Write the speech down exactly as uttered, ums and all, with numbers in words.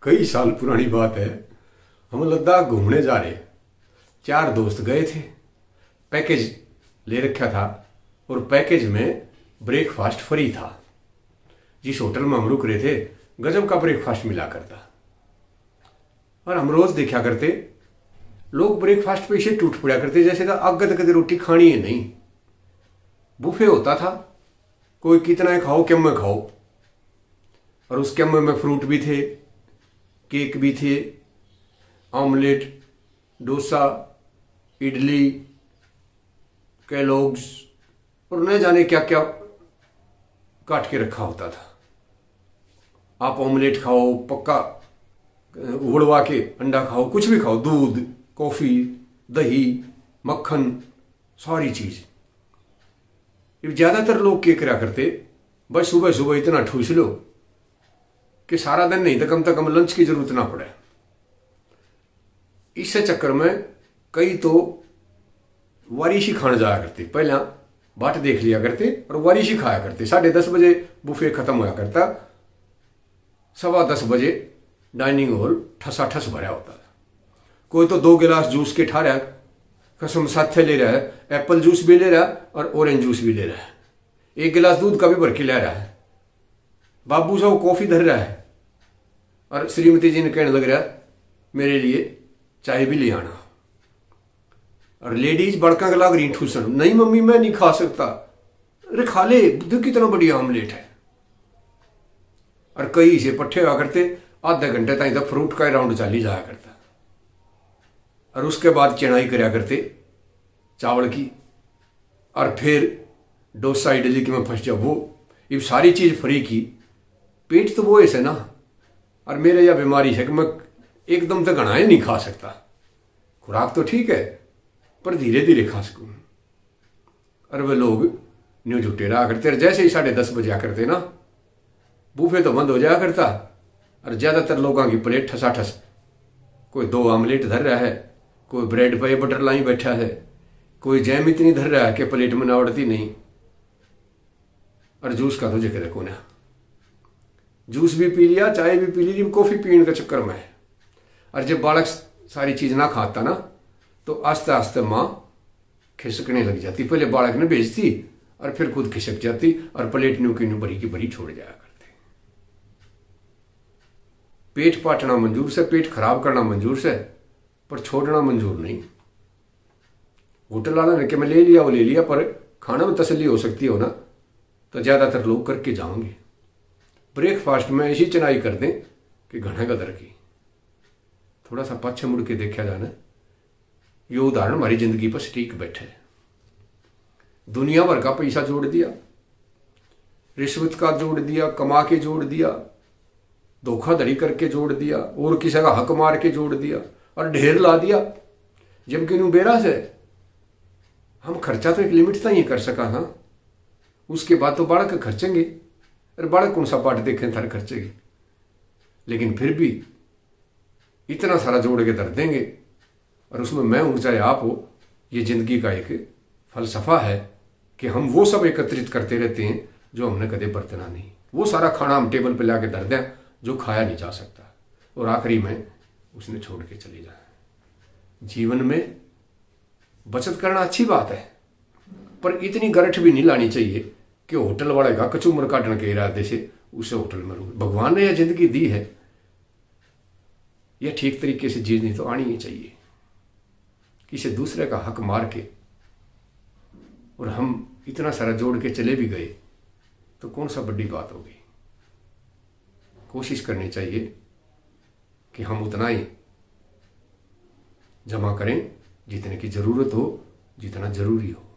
कई साल पुरानी बात है। हम लद्दाख घूमने जा रहे, चार दोस्त गए थे। पैकेज ले रखा था और पैकेज में ब्रेकफास्ट फ्री था। जिस होटल में हम रुक रहे थे गजब का ब्रेकफास्ट मिला करता, और हम रोज देखा करते लोग ब्रेकफास्ट पे इसे टूट पड़ा करते जैसे था आगे कदे रोटी खानी है नहीं। बुफे होता था, कोई कितना खाओ कम में खाओ, और उस कम में फ्रूट भी थे, केक भी थे, ऑमलेट, डोसा, इडली, कैलोग्स और न जाने क्या क्या काट के रखा होता था। आप ऑमलेट खाओ, पक्का उबड़वा के अंडा खाओ, कुछ भी खाओ, दूध, कॉफी, दही, मक्खन, सारी चीज। ज्यादातर लोग क्या करा करते, बस सुबह सुबह इतना ठूस लो कि सारा दिन नहीं तो कम से कम लंच की जरूरत ना पड़े। इस चक्कर में कई तो वारिशी खाने जाया करते, पहला बाट देख लिया करते और वारिशी खाया करते। साढ़े दस बजे बुफे खत्म होया करता, सवा दस बजे डाइनिंग हॉल ठसा ठस भरा होता था। कोई तो दो गिलास जूस के ठा रहा, कसम साथे ले रहा है, एप्पल जूस भी ले रहा और ऑरेंज जूस भी ले रहा है, एक गिलास दूध का भी भर के ले रहा है। बाबू साहब कॉफी धर रहा है और श्रीमती जी ने कहने लग रहा है मेरे लिए चाय भी ले आना। और लेडीज बड़का गला रही ठूसन, नहीं मम्मी मैं नहीं खा सकता, अरे खा ले, देख कितना बढ़िया ऑमलेट है। और कई से पट्ठे हुआ करते, आधे घंटे तक तो फ्रूट का राउंड चाली जाया करता, और उसके बाद चढ़ाई कराया करते चावल की, और फिर डोसा इडली की में फंस जाओ। वो ये सारी चीज फ्री की, पेट तो वो ऐसे ना। और मेरे यह बीमारी है कि मैं एकदम तो घना ही नहीं खा सकता, खुराक तो ठीक है पर धीरे धीरे खा सकूं। और वे लोग न्यू जुटे रहा करते, जैसे ही साढ़े दस बजे आ करते ना बूफे तो बंद हो जाया करता, और ज्यादातर लोगों की प्लेट ठसा ठस, कोई दो आमलेट धर रहा है, कोई ब्रेड पे बटर लाई बैठा है, कोई जैम इतनी धर रहा है कि प्लेट में नावड़ती नहीं। और जूस का तो जिक्र को ना, जूस भी पी लिया, चाय भी पी ली, कॉफी पीने के चक्कर में है। और जब बालक सारी चीज ना खाता ना तो आस्ते आस्ते माँ खिसकने लग जाती। पहले बालक ने भेजती और फिर खुद खिसक जाती, और प्लेट न्यू की न्यू भरी की भरी छोड़ जाया करते। पेट पाटना मंजूर से, पेट खराब करना मंजूर से, पर छोड़ना मंजूर नहीं। होटल वाला ने कि मैं ले लिया वो ले लिया, पर खाना में तसल्ली हो सकती हो ना तो ज्यादातर लोग करके जाओगे। ब्रेकफास्ट में ऐसी चनाई कर दें कि घने कदर की। थोड़ा सा पाछे मुड़ के देखा जाना, ये उदाहरण हमारी जिंदगी पर सटीक बैठे। दुनिया भर का पैसा जोड़ दिया, रिश्वत का जोड़ दिया, कमा के जोड़ दिया, धोखाधड़ी करके जोड़ दिया, और किसी का हक मार के जोड़ दिया, और ढेर ला दिया। जबकि नु बेरा से हम खर्चा तो एक लिमिट तक ही कर सका था, उसके बाद तो बालक खर्चेंगे। अरे बालक कौन सा बाट देखें थारे खर्चेगी, लेकिन फिर भी इतना सारा जोड़ के धर देंगे। और उसमें मैं हूं चाहे आप हो, ये जिंदगी का एक फलसफा है कि हम वो सब एकत्रित करते रहते हैं जो हमने कदे बरतना नहीं। वो सारा खाना हम टेबल पे लाके धर दें जो खाया नहीं जा सकता, और आखिरी में उसने छोड़ के चली जाए। जीवन में बचत करना अच्छी बात है, पर इतनी गरठ भी नहीं लानी चाहिए कि होटल वाले का कचूमर काटने के इरादे से उसे होटल में रुके। भगवान ने यह जिंदगी दी है, यह ठीक तरीके से जीनी तो आनी ही चाहिए। किसी दूसरे का हक मार के और हम इतना सारा जोड़ के चले भी गए तो कौन सा बड़ी बात होगी। कोशिश करनी चाहिए कि हम उतना ही जमा करें जितने की जरूरत हो, जितना जरूरी हो।